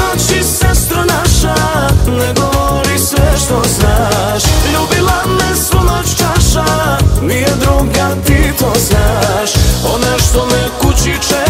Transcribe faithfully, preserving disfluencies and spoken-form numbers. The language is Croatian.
noći, sestro naša, ne govori sve što znaš. Ljubila me svu noć čaša, nije druga, ti to znaš. Ona što me kući čeka